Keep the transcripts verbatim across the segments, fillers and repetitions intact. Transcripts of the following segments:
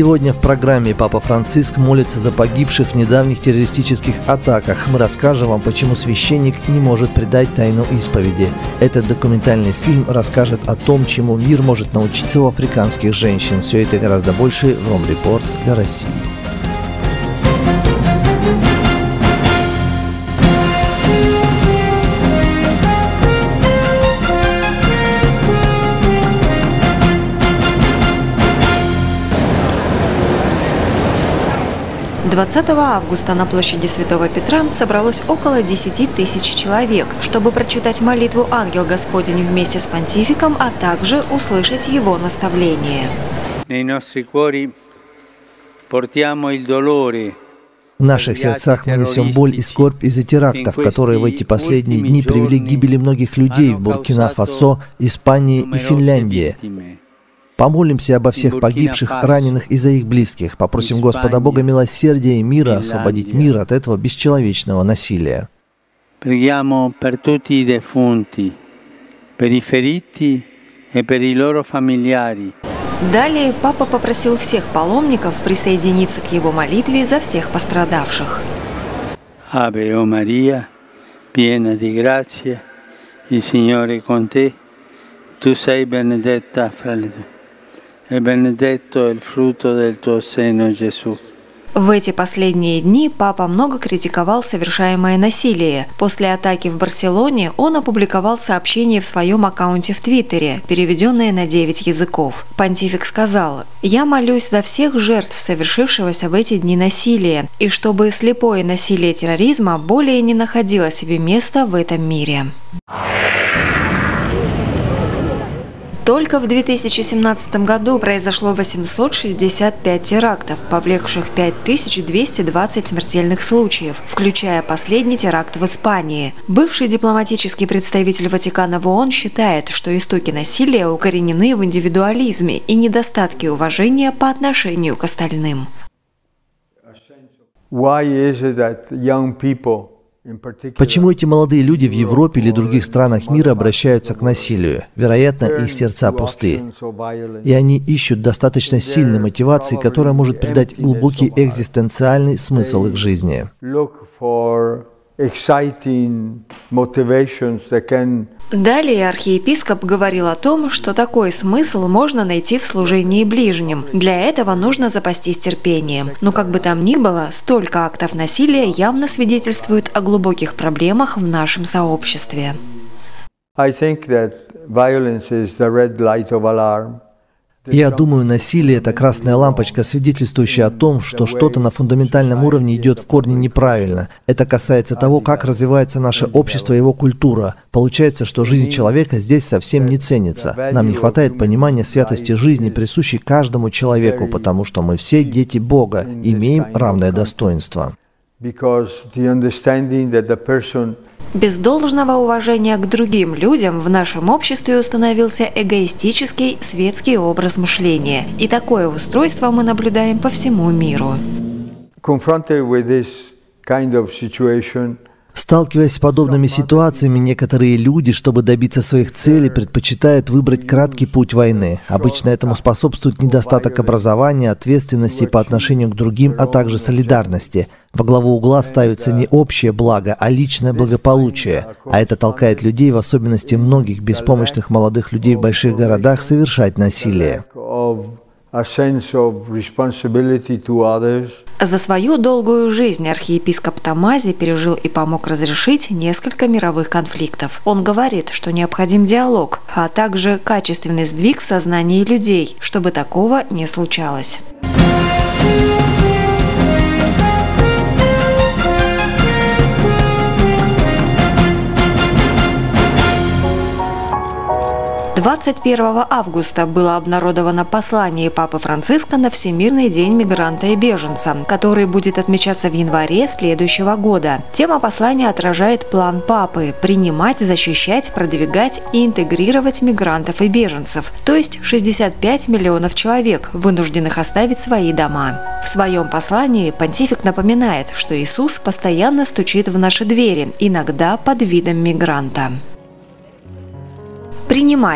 Сегодня в программе «Папа Франциск молится за погибших в недавних террористических атаках». Мы расскажем вам, почему священник не может предать тайну исповеди. Этот документальный фильм расскажет о том, чему мир может научиться у африканских женщин. Все это и гораздо больше в Ром Репортс для России. двадцатого августа на площади Святого Петра собралось около десяти тысяч человек, чтобы прочитать молитву «Ангел Господень» вместе с понтификом, а также услышать его наставление. В наших сердцах мы несем боль и скорбь из-за терактов, которые в эти последние дни привели к гибели многих людей в Буркина-Фасо, Испании и Финляндии. Помолимся обо всех погибших, раненых и за их близких. Попросим Господа Бога милосердия и мира освободить мир от этого бесчеловечного насилия. Далее папа попросил всех паломников присоединиться к его молитве за всех пострадавших. Ave o Maria, piena di grazia, il Signore è con te, tu sei benedetta fra le donne. В эти последние дни папа много критиковал совершаемое насилие. После атаки в Барселоне он опубликовал сообщение в своем аккаунте в Твиттере, переведенное на девять языков. Понтифик сказал: «Я молюсь за всех жертв совершившегося в эти дни насилия, и чтобы слепое насилие терроризма более не находило себе места в этом мире». Только в две тысячи семнадцатом году произошло восемьсот шестьдесят пять терактов, повлекших пять тысяч двести двадцать смертельных случаев, включая последний теракт в Испании. Бывший дипломатический представитель Ватикана в ООН считает, что истоки насилия укоренены в индивидуализме и недостатке уважения по отношению к остальным. Почему эти молодые люди в Европе или других странах мира обращаются к насилию? Вероятно, их сердца пусты. И они ищут достаточно сильной мотивации, которая может придать глубокий экзистенциальный смысл их жизни. Далее архиепископ говорил о том, что такой смысл можно найти в служении ближним. Для этого нужно запастись терпением. Но как бы там ни было, столько актов насилия явно свидетельствует о глубоких проблемах в нашем сообществе. Я думаю, насилие – это красная лампочка, свидетельствующая о том, что что-то на фундаментальном уровне идет в корне неправильно. Это касается того, как развивается наше общество и его культура. Получается, что жизнь человека здесь совсем не ценится. Нам не хватает понимания святости жизни, присущей каждому человеку, потому что мы все дети Бога, имеем равное достоинство. Без должного уважения к другим людям в нашем обществе установился эгоистический светский образ мышления. И такое устройство мы наблюдаем по всему миру. Сталкиваясь с подобными ситуациями, некоторые люди, чтобы добиться своих целей, предпочитают выбрать краткий путь войны. Обычно этому способствует недостаток образования, ответственности по отношению к другим, а также солидарности. Во главу угла ставится не общее благо, а личное благополучие. А это толкает людей, в особенности многих беспомощных молодых людей в больших городах, совершать насилие. За свою долгую жизнь архиепископ Томази пережил и помог разрешить несколько мировых конфликтов. Он говорит, что необходим диалог, а также качественный сдвиг в сознании людей, чтобы такого не случалось. двадцать первого августа было обнародовано послание Папы Франциска на Всемирный день мигранта и беженца, который будет отмечаться в январе следующего года. Тема послания отражает план Папы – принимать, защищать, продвигать и интегрировать мигрантов и беженцев, то есть шестьдесят пять миллионов человек, вынужденных оставить свои дома. В своем послании понтифик напоминает, что Иисус постоянно стучит в наши двери, иногда под видом мигранта. Принимать.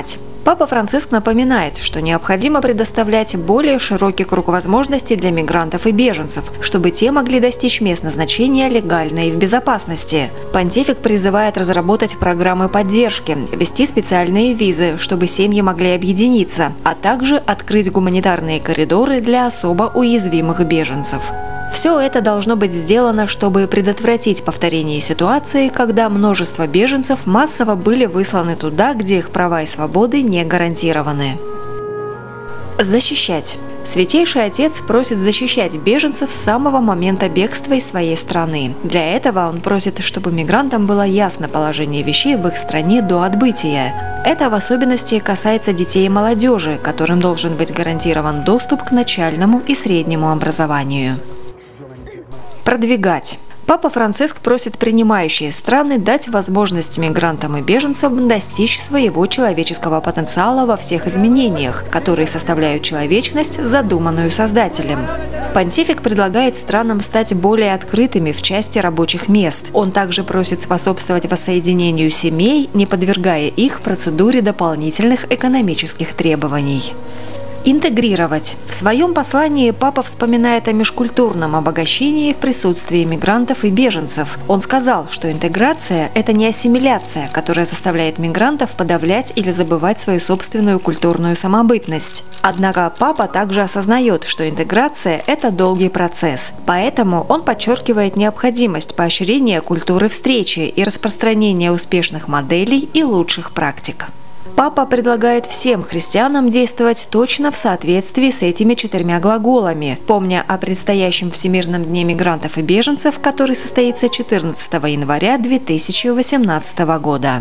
Папа Франциск напоминает, что необходимо предоставлять более широкий круг возможностей для мигрантов и беженцев, чтобы те могли достичь мест назначения легально и в безопасности. Понтифик призывает разработать программы поддержки, ввести специальные визы, чтобы семьи могли объединиться, а также открыть гуманитарные коридоры для особо уязвимых беженцев. Все это должно быть сделано, чтобы предотвратить повторение ситуации, когда множество беженцев массово были высланы туда, где их права и свободы не гарантированы. Защищать. Святейший Отец просит защищать беженцев с самого момента бегства из своей страны. Для этого он просит, чтобы мигрантам было ясно положение вещей в их стране до отбытия. Это в особенности касается детей и молодежи, которым должен быть гарантирован доступ к начальному и среднему образованию. Продвигать. Папа Франциск просит принимающие страны дать возможность мигрантам и беженцам достичь своего человеческого потенциала во всех изменениях, которые составляют человечность, задуманную Создателем. Понтифик предлагает странам стать более открытыми в части рабочих мест. Он также просит способствовать воссоединению семей, не подвергая их процедуре дополнительных экономических требований. Интегрировать. В своем послании папа вспоминает о межкультурном обогащении в присутствии мигрантов и беженцев. Он сказал, что интеграция – это не ассимиляция, которая заставляет мигрантов подавлять или забывать свою собственную культурную самобытность. Однако папа также осознает, что интеграция – это долгий процесс. Поэтому он подчеркивает необходимость поощрения культуры встречи и распространения успешных моделей и лучших практик. Папа предлагает всем христианам действовать точно в соответствии с этими четырьмя глаголами, помня о предстоящем Всемирном дне мигрантов и беженцев, который состоится четырнадцатого января две тысячи восемнадцатого года.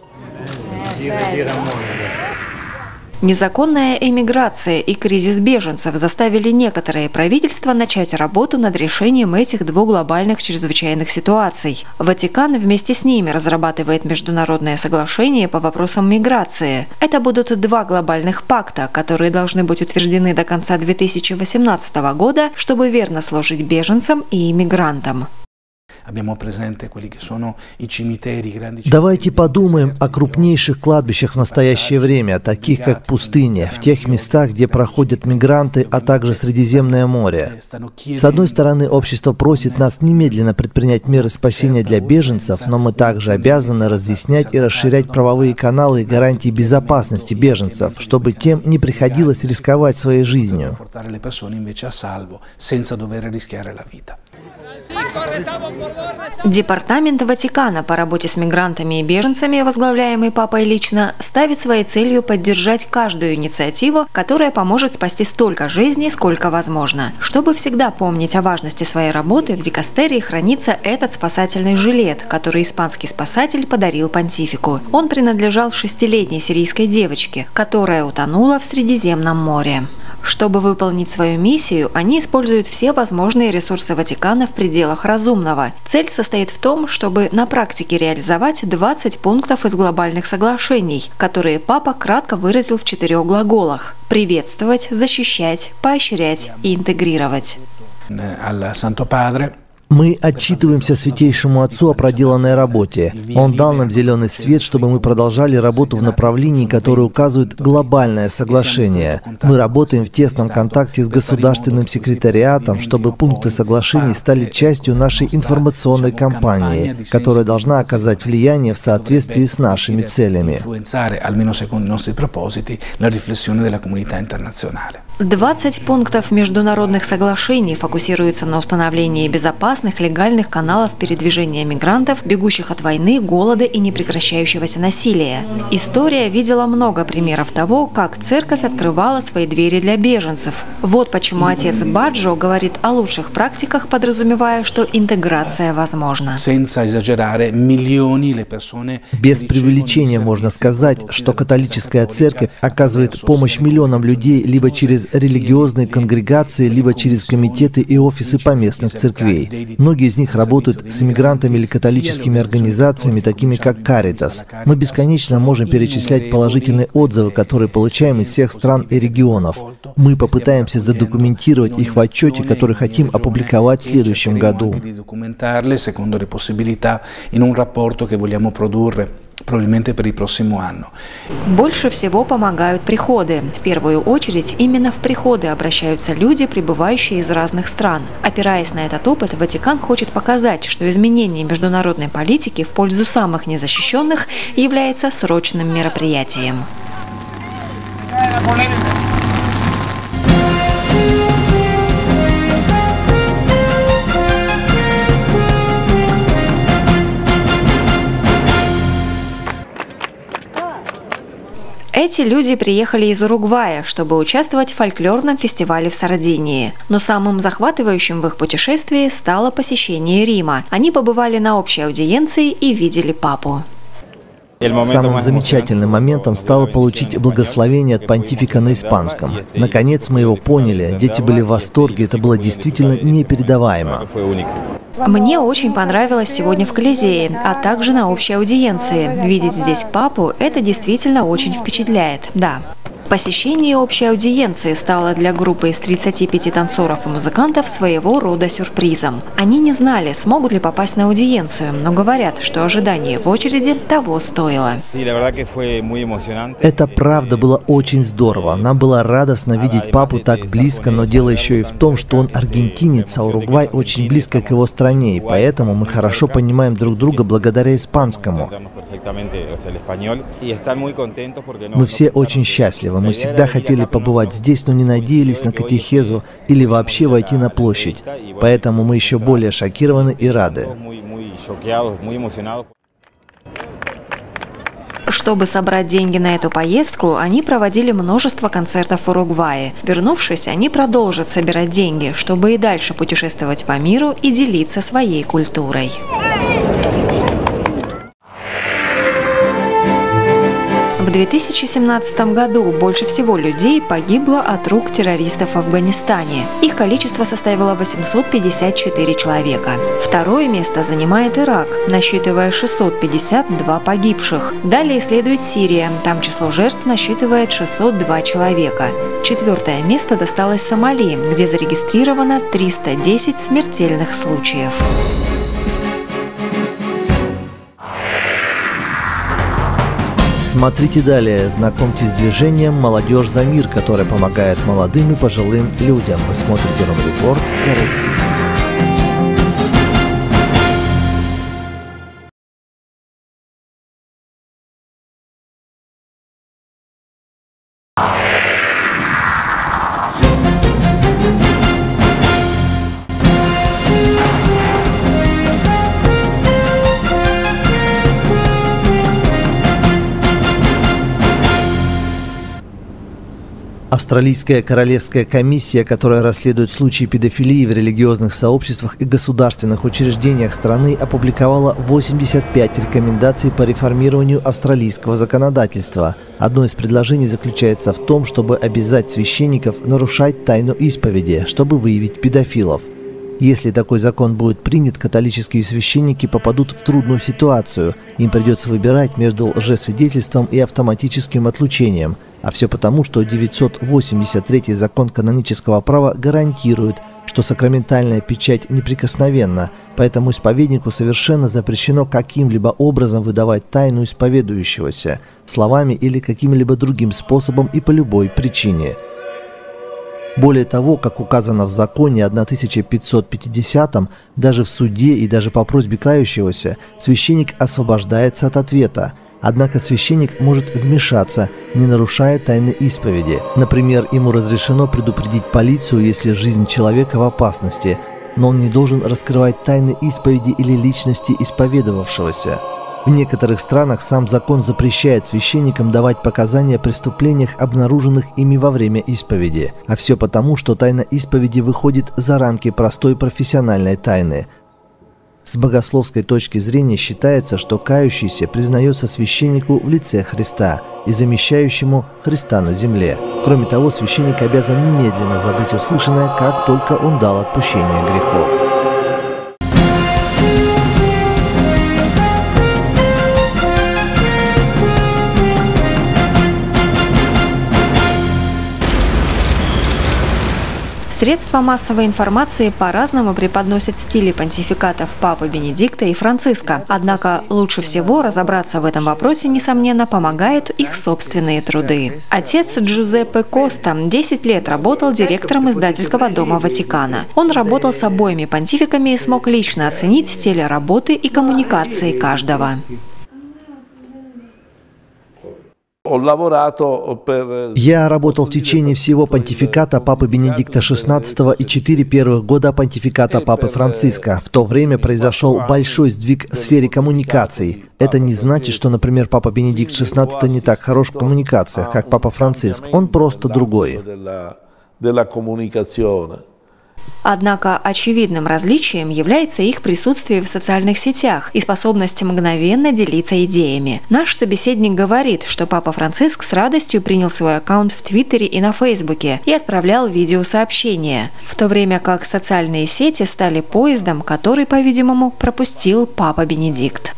Незаконная эмиграция и кризис беженцев заставили некоторые правительства начать работу над решением этих двух глобальных чрезвычайных ситуаций. Ватикан вместе с ними разрабатывает международное соглашение по вопросам миграции. Это будут два глобальных пакта, которые должны быть утверждены до конца две тысячи восемнадцатого года, чтобы верно служить беженцам и иммигрантам. Давайте подумаем о крупнейших кладбищах в настоящее время, таких как пустыня, в тех местах, где проходят мигранты, а также Средиземное море. С одной стороны, общество просит нас немедленно предпринять меры спасения для беженцев, но мы также обязаны разъяснять и расширять правовые каналы и гарантии безопасности беженцев, чтобы тем не приходилось рисковать своей жизнью. Департамент Ватикана по работе с мигрантами и беженцами, возглавляемый папой лично, ставит своей целью поддержать каждую инициативу, которая поможет спасти столько жизней, сколько возможно. Чтобы всегда помнить о важности своей работы, в дикастерии хранится этот спасательный жилет, который испанский спасатель подарил понтифику. Он принадлежал шестилетней сирийской девочке, которая утонула в Средиземном море. Чтобы выполнить свою миссию, они используют все возможные ресурсы Ватикана в пределах разумного. Цель состоит в том, чтобы на практике реализовать двадцать пунктов из глобальных соглашений, которые папа кратко выразил в четырех глаголах – приветствовать, защищать, поощрять и интегрировать. Мы отчитываемся Святейшему Отцу о проделанной работе. Он дал нам зеленый свет, чтобы мы продолжали работу в направлении, которое указывает глобальное соглашение. Мы работаем в тесном контакте с государственным секретариатом, чтобы пункты соглашений стали частью нашей информационной кампании, которая должна оказать влияние в соответствии с нашими целями. двадцать пунктов международных соглашений фокусируются на установлении безопасности легальных каналов передвижения мигрантов, бегущих от войны, голода и непрекращающегося насилия. История видела много примеров того, как церковь открывала свои двери для беженцев. Вот почему отец Баджо говорит о лучших практиках, подразумевая, что интеграция возможна. Без преувеличения можно сказать, что католическая церковь оказывает помощь миллионам людей либо через религиозные конгрегации, либо через комитеты и офисы поместных церквей. Многие из них работают с иммигрантами или католическими организациями, такими как Каритас. Мы бесконечно можем перечислять положительные отзывы, которые получаем из всех стран и регионов. Мы попытаемся задокументировать их в отчете, который хотим опубликовать в следующем году. Больше всего помогают приходы. В первую очередь именно в приходы обращаются люди, прибывающие из разных стран. Опираясь на этот опыт, Ватикан хочет показать, что изменение международной политики в пользу самых незащищенных является срочным мероприятием. Эти люди приехали из Уругвая, чтобы участвовать в фольклорном фестивале в Сардинии. Но самым захватывающим в их путешествии стало посещение Рима. Они побывали на общей аудиенции и видели папу. Самым замечательным моментом стало получить благословение от понтифика на испанском. Наконец мы его поняли, дети были в восторге, это было действительно непередаваемо. Мне очень понравилось сегодня в Колизее, а также на общей аудиенции. Видеть здесь папу – это действительно очень впечатляет, да. Посещение общей аудиенции стало для группы из тридцати пяти танцоров и музыкантов своего рода сюрпризом. Они не знали, смогут ли попасть на аудиенцию, но говорят, что ожидание в очереди того стоило. Это правда было очень здорово. Нам было радостно видеть папу так близко, но дело еще и в том, что он аргентинец, а Уругвай очень близко к его стране, и поэтому мы хорошо понимаем друг друга благодаря испанскому. Мы все очень счастливы. Мы всегда хотели побывать здесь, но не надеялись на катехезу или вообще войти на площадь. Поэтому мы еще более шокированы и рады. Чтобы собрать деньги на эту поездку, они проводили множество концертов в Уругвае. Вернувшись, они продолжат собирать деньги, чтобы и дальше путешествовать по миру и делиться своей культурой. В две тысячи семнадцатом году больше всего людей погибло от рук террористов в Афганистане. Их количество составило восемьсот пятьдесят четыре человека. Второе место занимает Ирак, насчитывая шестьсот пятьдесят два погибших. Далее следует Сирия, там число жертв насчитывает шестьсот два человека. Четвертое место досталось Сомали, где зарегистрировано триста десять смертельных случаев. Смотрите далее, знакомьтесь с движением «Молодежь за мир», которое помогает молодым и пожилым людям. Вы смотрите Ром-Репортс для России. Австралийская королевская комиссия, которая расследует случаи педофилии в религиозных сообществах и государственных учреждениях страны, опубликовала восемьдесят пять рекомендаций по реформированию австралийского законодательства. Одно из предложений заключается в том, чтобы обязать священников нарушать тайну исповеди, чтобы выявить педофилов. Если такой закон будет принят, католические священники попадут в трудную ситуацию. Им придется выбирать между лжесвидетельством и автоматическим отлучением. А все потому, что девятьсот восемьдесят третий закон канонического права гарантирует, что сакраментальная печать неприкосновенна, поэтому исповеднику совершенно запрещено каким-либо образом выдавать тайну исповедующегося, словами или каким-либо другим способом и по любой причине. Более того, как указано в законе тысяча пятьсот пятидесятом, даже в суде и даже по просьбе кающегося священник освобождается от ответа. Однако священник может вмешаться, не нарушая тайны исповеди. Например, ему разрешено предупредить полицию, если жизнь человека в опасности, но он не должен раскрывать тайны исповеди или личности исповедовавшегося. В некоторых странах сам закон запрещает священникам давать показания о преступлениях, обнаруженных ими во время исповеди. А все потому, что тайна исповеди выходит за рамки простой профессиональной тайны. С богословской точки зрения считается, что кающийся признается священнику в лице Христа и замещающему Христа на земле. Кроме того, священник обязан немедленно забыть услышанное, как только он дал отпущение грехов. Средства массовой информации по-разному преподносят стили понтификатов Папы Бенедикта и Франциска. Однако лучше всего разобраться в этом вопросе, несомненно, помогают их собственные труды. Отец Джузеппе Коста десять лет работал директором издательского дома Ватикана. Он работал с обоими понтификами и смог лично оценить стиль работы и коммуникации каждого. Я работал в течение всего понтификата Папы Бенедикта шестнадцатого и четыре первых года понтификата Папы Франциска. В то время произошел большой сдвиг в сфере коммуникаций. Это не значит, что, например, Папа Бенедикт шестнадцатый не так хорош в коммуникациях, как Папа Франциск. Он просто другой. Однако очевидным различием является их присутствие в социальных сетях и способность мгновенно делиться идеями. Наш собеседник говорит, что Папа Франциск с радостью принял свой аккаунт в Твиттере и на Фейсбуке и отправлял видеосообщения, в то время как социальные сети стали поездом, который, по-видимому, пропустил Папа Бенедикт.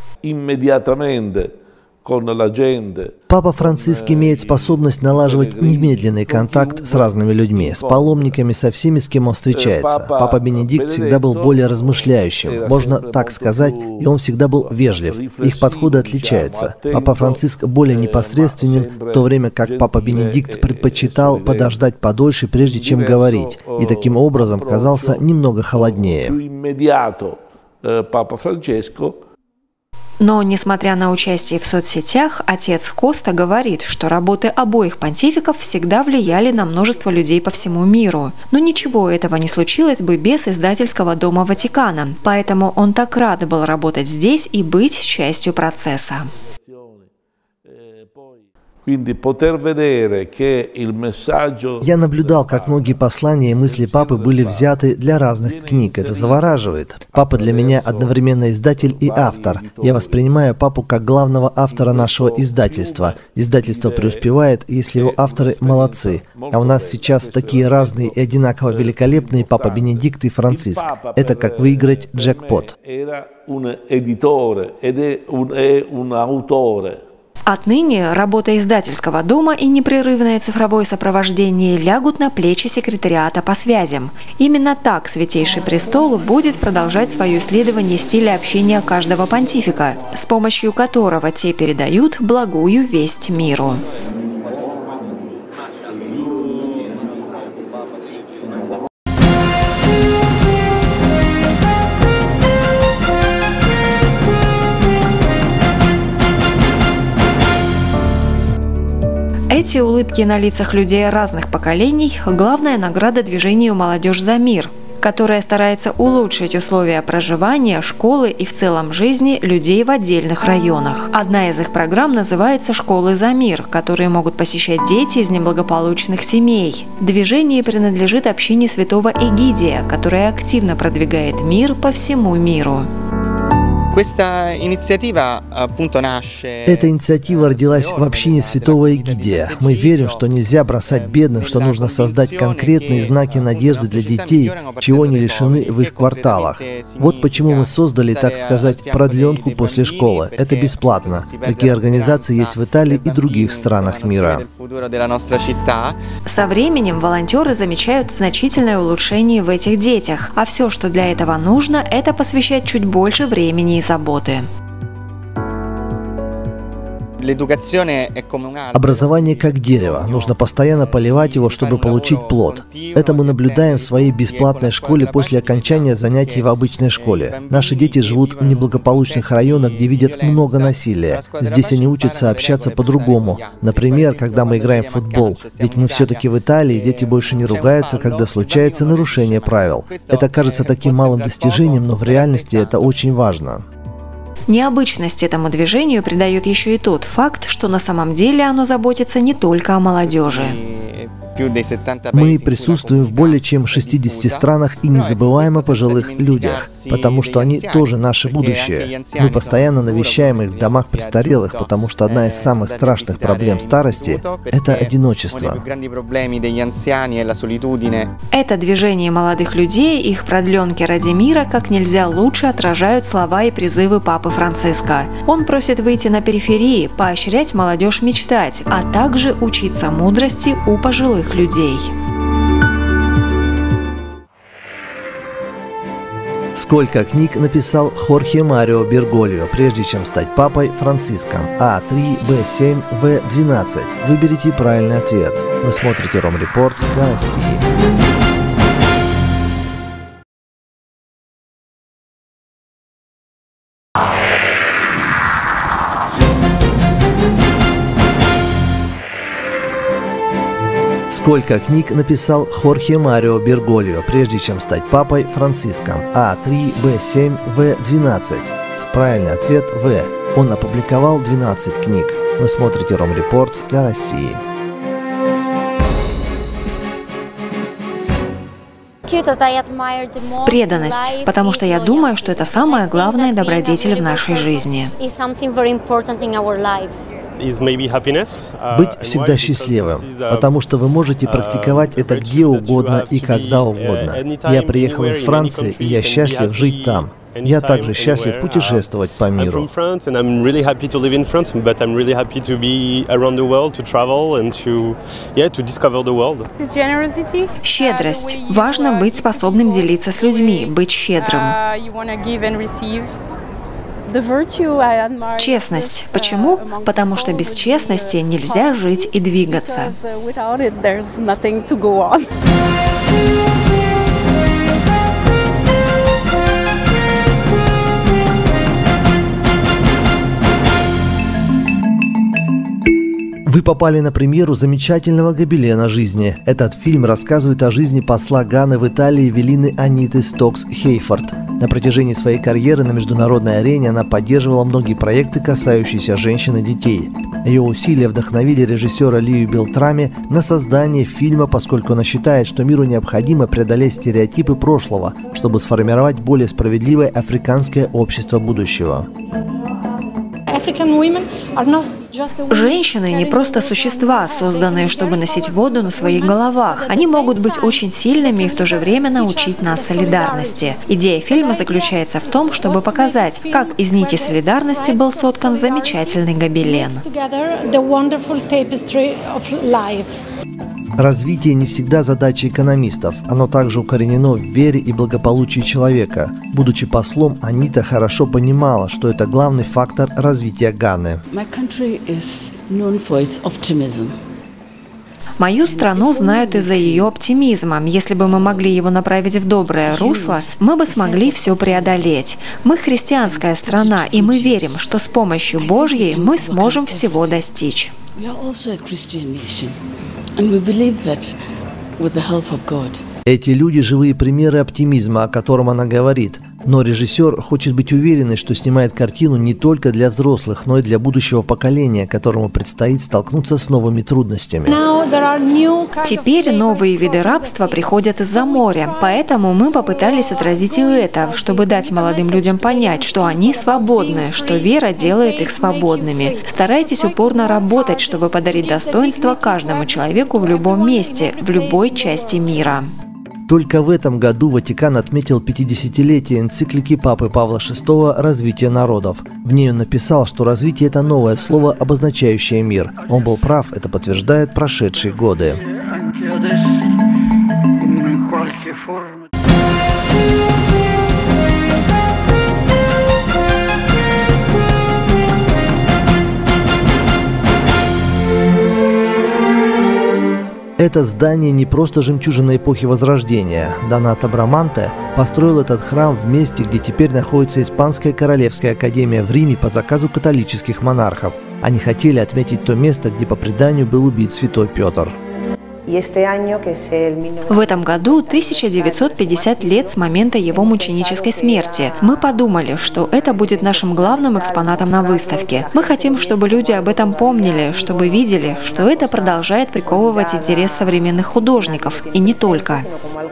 Папа Франциск имеет способность налаживать немедленный контакт с разными людьми, с паломниками, со всеми, с кем он встречается. Папа Бенедикт всегда был более размышляющим, можно так сказать, и он всегда был вежлив. Их подходы отличаются. Папа Франциск более непосредственен, в то время как Папа Бенедикт предпочитал подождать подольше, прежде чем говорить, и таким образом казался немного холоднее. Но, несмотря на участие в соцсетях, отец Коста говорит, что работы обоих понтификов всегда влияли на множество людей по всему миру. Но ничего этого не случилось бы без издательского дома Ватикана, поэтому он так рад был работать здесь и быть частью процесса. Я наблюдал, как многие послания и мысли Папы были взяты для разных книг. Это завораживает. Папа для меня одновременно издатель и автор. Я воспринимаю Папу как главного автора нашего издательства. Издательство преуспевает, если его авторы молодцы. А у нас сейчас такие разные и одинаково великолепные Папа Бенедикт и Франциск. Это как выиграть джекпот. Отныне работа издательского дома и непрерывное цифровое сопровождение лягут на плечи секретариата по связям. Именно так Святейший Престол будет продолжать свое исследование стиля общения каждого понтифика, с помощью которого те передают благую весть миру. Эти улыбки на лицах людей разных поколений – главная награда движению «Молодежь за мир», которая старается улучшить условия проживания, школы и в целом жизни людей в отдельных районах. Одна из их программ называется «Школы за мир», которые могут посещать дети из неблагополучных семей. Движение принадлежит общине святого Эгидия, которая активно продвигает мир по всему миру. Эта инициатива родилась в общине святого Эгидия. Мы верим, что нельзя бросать бедных, что нужно создать конкретные знаки надежды для детей, чего не лишены в их кварталах. Вот почему мы создали, так сказать, продленку после школы. Это бесплатно. Такие организации есть в Италии и других странах мира. Со временем волонтеры замечают значительное улучшение в этих детях, а все, что для этого нужно, это посвящать чуть больше времени и заботы. Образование как дерево. Нужно постоянно поливать его, чтобы получить плод. Это мы наблюдаем в своей бесплатной школе после окончания занятий в обычной школе. Наши дети живут в неблагополучных районах, где видят много насилия. Здесь они учатся общаться по-другому. Например, когда мы играем в футбол. Ведь мы все-таки в Италии, дети больше не ругаются, когда случается нарушение правил. Это кажется таким малым достижением, но в реальности это очень важно. Необычность этому движению придает еще и тот факт, что на самом деле оно заботится не только о молодежи. Мы присутствуем в более чем шестидесяти странах и не забываем о пожилых людях, потому что они тоже наше будущее. Мы постоянно навещаем их в домах престарелых, потому что одна из самых страшных проблем старости – это одиночество. Это движение молодых людей, их продленки ради мира как нельзя лучше отражают слова и призывы Папы Франциска. Он просит выйти на периферии, поощрять молодежь мечтать, а также учиться мудрости у пожилых людей. Сколько книг написал Хорхе Марио Бергольо, прежде чем стать папой Франциском? А три, Б семь, В двенадцать. Выберите правильный ответ. Вы смотрите Ром Репорт на России. Сколько книг написал Хорхе Марио Бергольо, прежде чем стать папой Франциском? А три, Б семь, В двенадцать. Правильный ответ – В. Он опубликовал двенадцать книг. Вы смотрите Ром Репорт для России. Преданность, потому что я думаю, что это самая главная добродетель в нашей жизни. Быть всегда счастливым, потому что вы можете практиковать это где угодно и когда угодно. Я приехал из Франции, и я счастлив жить там. Я также счастлив путешествовать по миру. Щедрость. Важно быть способным делиться с людьми, быть щедрым. Честность. Почему? Потому что без честности нельзя жить и двигаться. Вы попали на премьеру замечательного гобелена жизни. Этот фильм рассказывает о жизни посла Ганы в Италии Эвелины Аниты Стокс-Хейфорд. На протяжении своей карьеры на международной арене она поддерживала многие проекты, касающиеся женщин и детей. Ее усилия вдохновили режиссера Лию Белтрами на создание фильма, поскольку она считает, что миру необходимо преодолеть стереотипы прошлого, чтобы сформировать более справедливое африканское общество будущего. Женщины не просто существа, созданные, чтобы носить воду на своих головах. Они могут быть очень сильными и в то же время научить нас солидарности. Идея фильма заключается в том, чтобы показать, как из нити солидарности был соткан замечательный гобелен. Развитие не всегда задача экономистов. Оно также укоренено в вере и благополучии человека. Будучи послом, Анита хорошо понимала, что это главный фактор развития Ганы. Мою страну знают из-за ее оптимизма. Если бы мы могли его направить в доброе русло, мы бы смогли все преодолеть. Мы христианская страна, и мы верим, что с помощью Божьей мы сможем всего достичь. Эти люди – живые примеры оптимизма, о котором она говорит. Но режиссер хочет быть уверенной, что снимает картину не только для взрослых, но и для будущего поколения, которому предстоит столкнуться с новыми трудностями. Теперь новые виды рабства приходят из-за моря, поэтому мы попытались отразить и это, чтобы дать молодым людям понять, что они свободны, что вера делает их свободными. Старайтесь упорно работать, чтобы подарить достоинство каждому человеку в любом месте, в любой части мира. Только в этом году Ватикан отметил пятидесятилетие энциклики Папы Павла шестого «Развитие народов». В ней он написал, что развитие – это новое слово, обозначающее мир. Он был прав, это подтверждают прошедшие годы. Это здание не просто жемчужина эпохи Возрождения. Донато Браманте построил этот храм в месте, где теперь находится Испанская Королевская Академия в Риме по заказу католических монархов. Они хотели отметить то место, где по преданию был убит святой Петр. В этом году тысяча девятьсот пятьдесят лет с момента его мученической смерти. Мы подумали, что это будет нашим главным экспонатом на выставке. Мы хотим, чтобы люди об этом помнили, чтобы видели, что это продолжает приковывать интерес современных художников, и не только.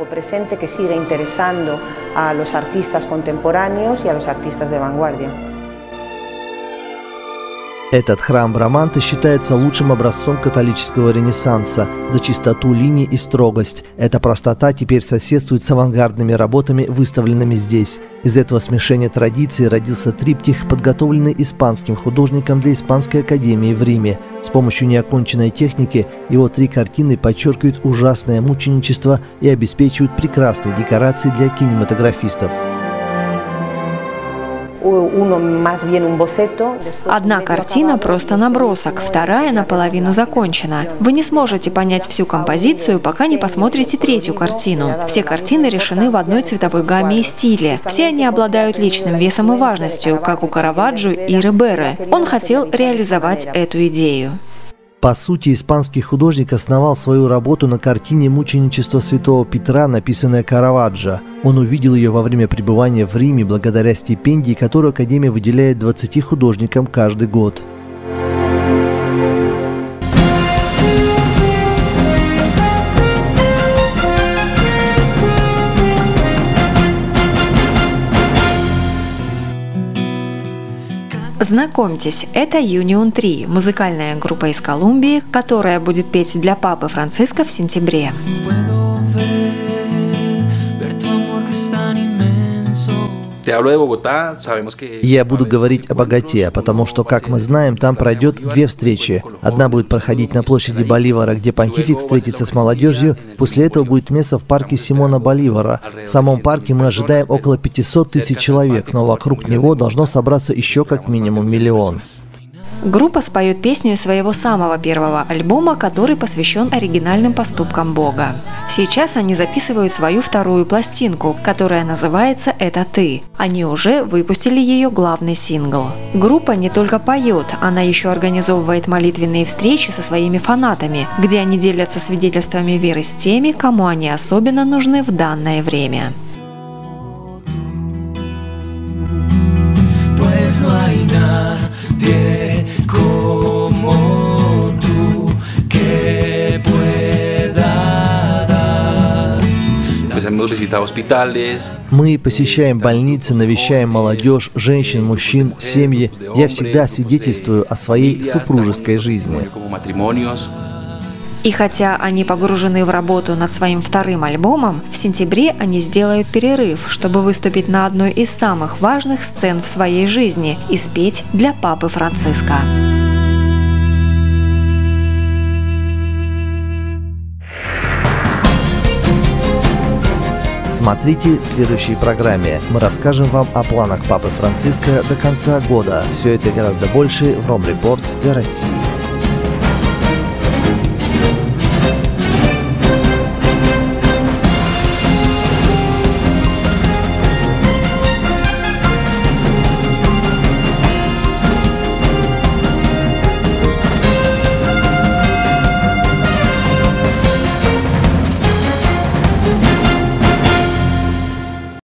Этот храм Браманте считается лучшим образцом католического ренессанса за чистоту линий и строгость. Эта простота теперь соседствует с авангардными работами, выставленными здесь. Из этого смешения традиций родился триптих, подготовленный испанским художником для Испанской Академии в Риме. С помощью неоконченной техники его три картины подчеркивают ужасное мученичество и обеспечивают прекрасные декорации для кинематографистов. Одна картина просто набросок, вторая наполовину закончена. Вы не сможете понять всю композицию, пока не посмотрите третью картину. Все картины решены в одной цветовой гамме и стиле. Все они обладают личным весом и важностью, как у Караваджо и Риберы. Он хотел реализовать эту идею. По сути, испанский художник основал свою работу на картине «Мученичество святого Петра», написанная Караваджо. Он увидел ее во время пребывания в Риме благодаря стипендии, которую Академия выделяет двадцати художникам каждый год. Знакомьтесь, это Union три, музыкальная группа из Колумбии, которая будет петь для Папы Франциска в сентябре. Я буду говорить о Боготе, потому что, как мы знаем, там пройдет две встречи. Одна будет проходить на площади Боливара, где понтифик встретится с молодежью. После этого будет месса в парке Симона Боливара. В самом парке мы ожидаем около пятисот тысяч человек, но вокруг него должно собраться еще как минимум миллион. Группа споет песню из своего самого первого альбома, который посвящен оригинальным поступкам Бога. Сейчас они записывают свою вторую пластинку, которая называется «Это ты». Они уже выпустили ее главный сингл. Группа не только поет, она еще организовывает молитвенные встречи со своими фанатами, где они делятся свидетельствами веры с теми, кому они особенно нужны в данное время. Мы посещаем больницы, навещаем молодежь, женщин, мужчин, семьи. Я всегда свидетельствую о своей супружеской жизни. И хотя они погружены в работу над своим вторым альбомом, в сентябре они сделают перерыв, чтобы выступить на одной из самых важных сцен в своей жизни и спеть для Папы Франциска. Смотрите в следующей программе. Мы расскажем вам о планах Папы Франциска до конца года. Все это и гораздо больше в Ром Репортс для России.